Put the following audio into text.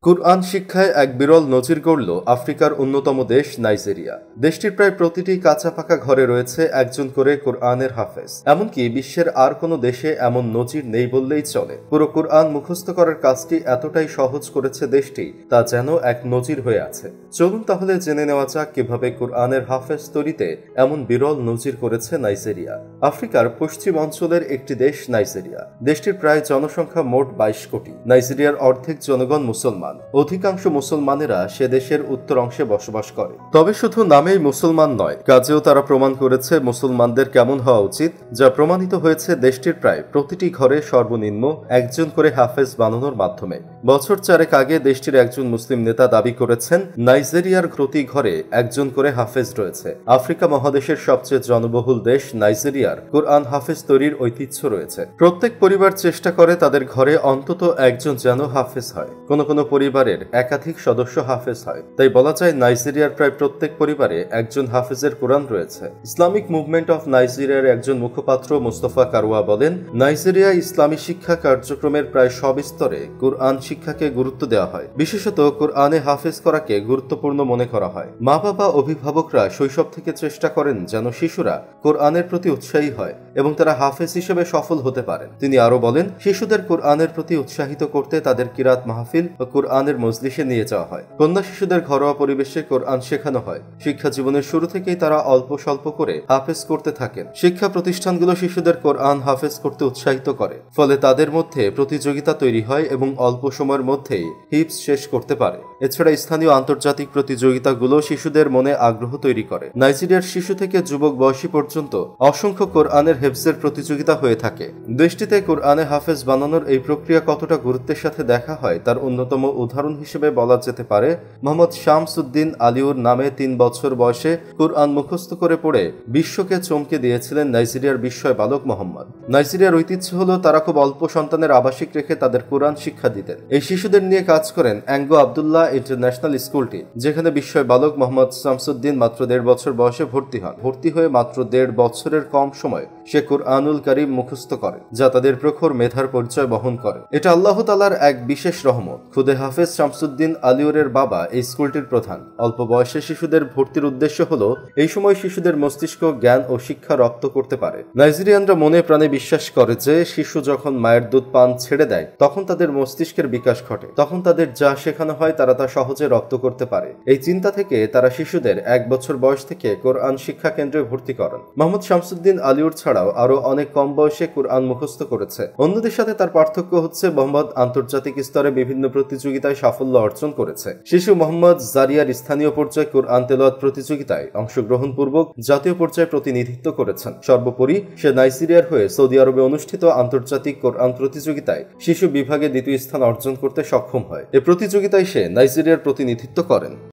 কুরআন শিক্ষায় এক বিরল নজির গড়ল আফ্রিকার অন্যতম দেশ নাইজেরিয়া। দেশটির প্রায় প্রতিটি কাঁচা পাকা ঘরে রয়েছে একজন করে কুরআনের হাফেজ। এমনকি বিশ্বের আর কোনো দেশে এমন নজির নেই বললেই চলে। পুরো কুরআন মুখস্থ করার কাজটি এতটাই সহজ করেছে দেশটি, তা যেন এক নজির হয়ে আছে। চলুন তাহলে জেনে নেওয়া যাক কিভাবে কুরআনের হাফেজ তৈরিতে এমন বিরল নজির করেছে নাইজেরিয়া। আফ্রিকার পশ্চিম অঞ্চলের একটি দেশ নাইজেরিয়া। দেশটির প্রায় জনসংখ্যা মোট 22 কোটি। নাইজেরিয়ার অর্ধেক জনগণ মুসলমান। অধিকাংশ মুসলমানেরা সে দেশের উত্তর অংশে বসবাস করে। তবে শুধু নামেই মুসলমান নয়, কাজেও তারা প্রমাণ করেছে মুসলমানদের কেমন হওয়া উচিত, যা প্রমাণিত হয়েছে দেশটির প্রায় প্রতিটি ঘরে সর্বনিম্ন একজন করে হাফেজ বানানোর মাধ্যমে। বছর চারেক আগে দেশটির একজন মুসলিম নেতা দাবি করেছেন নাইজেরিয়ার প্রতি ঘরে একজন করে হাফেজ রয়েছে। আফ্রিকা মহাদেশের সবচেয়ে জনবহুল দেশ নাইজেরিয়ার কুরআন হাফেজ তৈরির ঐতিহ্য রয়েছে। প্রত্যেক পরিবার চেষ্টা করে তাদের ঘরে অন্তত একজন যেন হাফেজ হয়। কোনো কোনো পরিবারের একাধিক সদস্য হাফেজ হয়। তাই বলা যায় নাইজেরিয়ার প্রায় প্রত্যেক পরিবারে একজন হাফেজের কোরআন রয়েছে। ইসলামিক মুভমেন্ট অফ নাইজেরিয়ার একজন মুখপাত্র মুস্তফা কারওয়া বলেন, নাইজেরিয়া ইসলামী শিক্ষা কার্যক্রমের প্রায় সব স্তরে কুরআন শিক্ষাকে গুরুত্ব দেওয়া হয়। বিশেষত কুরআনে হাফেজ করাকে গুরুত্বপূর্ণ মনে করা হয়। মা বাবা অভিভাবকরা শৈশব থেকে চেষ্টা করেন যেন শিশুরা কুরআনের প্রতি উৎসাহী হয় এবং তারা হাফেজ হিসেবে সফল হতে পারেন। তিনি আরো বলেন, শিশুদের কুরআনের প্রতি উৎসাহিত করতে তাদের কিরাত মাহফিল ও কুরআনের মজলিসে নিয়ে যাওয়া হয়। কন্যা শিশুদের ঘরোয়া পরিবেশে কোরআন শেখানো হয়। শিক্ষা জীবনের শুরু থেকেই তারা অল্প স্বল্প করে হাফেজ করতে থাকেন। শিক্ষা প্রতিষ্ঠানগুলো শিশুদের কোরআন হাফেজ করতে উৎসাহিত করে, ফলে তাদের মধ্যে প্রতিযোগিতা তৈরি হয় এবং অল্প সময়ের মধ্যেই হিফজ শেষ করতে পারে। এছাড়া স্থানীয় আন্তর্জাতিক প্রতিযোগিতাগুলো শিশুদের মনে আগ্রহ তৈরি করে। নাইজেরিয়ার শিশু থেকে যুবক বয়সী পর্যন্ত অসংখ্য কোরআনের হেফজের প্রতিযোগিতা হয়ে থাকে। দেশটিতে কোরআনে হাফেজ বানানোর এই প্রক্রিয়া কতটা গুরুত্বের সাথে দেখা হয় তার অন্যতম উদাহরণ হিসেবে বলা যেতে পারে মোহাম্মদ শামসুদ্দিন আলিউর নামে 3 বছর বয়সে কুরআন মুখস্থ করে পড়ে বিশ্বকে চমকে দিয়েছিলেন নাইজেরিয়ার বিস্ময় বালক মোহাম্মদ। নাইজেরিয়ার ঐতিহ্য হলো তারা খুব অল্প সন্তানের আবাসিক রেখে তাদের কোরআন শিক্ষা দিতেন। এই শিশুদের নিয়ে কাজ করেন অ্যাঙ্গো আব্দুল্লাহ ইন্টারন্যাশনাল স্কুলটি, যেখানে বিস্ময় বালক মোহাম্মদ শামসুদ্দিন মাত্র 1.5 বছর বয়সে ভর্তি হন। ভর্তি হয়ে মাত্র 1.5 বছরের কম সময় সে কুরআনুল কারীম মুখস্থ করে, যা তাদের প্রখর মেধার পরিচয় বহন করে। এটা আল্লাহ তাআলার এক বিশেষ রহমত। খুদে হাফেজ শামসুদ্দিন আলিউরের বাবা এই স্কুলটির প্রধান। অল্প বয়সে শিশুদের ভর্তির উদ্দেশ্য হলো এই সময় শিশুদের মস্তিষ্ক জ্ঞান ও শিক্ষা রপ্ত করতে পারে। নাইজেরিয়ানরা মনে প্রাণে বিশ্বাস করে যে শিশু যখন মায়ের দুধ পান ছেড়ে দেয় তখন তাদের মস্তিষ্কের বিকাশ ঘটে, তখন তাদের যা শেখানো হয় তারা তা সহজে রপ্ত করতে পারে। এই চিন্তা থেকে তারা শিশুদের 1 বছর বয়স থেকে কোরআন শিক্ষা কেন্দ্রে ভর্তি করেন। মোহাম্মদ শামসুদ্দিন আলিউর ছাড়াও আরো অনেক কম বয়সে কোরআন মুখস্থ করেছে। অন্যদের সাথে তার পার্থক্য হচ্ছে মোহাম্মদ আন্তর্জাতিক স্তরে বিভিন্ন প্রতিযোগিতায় সাফল্য অর্জন করেছে। শিশু মোহাম্মদ জারিয়ার স্থানীয় পর্যায়ে কোরআন তেলাওয়াত প্রতিযোগিতায় অংশগ্রহণ পূর্বক জাতীয় পর্যায়ে প্রতিনিধিত্ব করেছেন। সর্বোপরি সে নাইজেরিয়ার হয়ে সৌদি আরবে অনুষ্ঠিত আন্তর্জাতিক কোরআন প্রতিযোগিতায় শিশু বিভাগে 2য় স্থান অর্জন করতে সক্ষম হয়। এ প্রতিযোগিতায় সে নাইজেরিয়ার প্রতিনিধিত্ব করেন।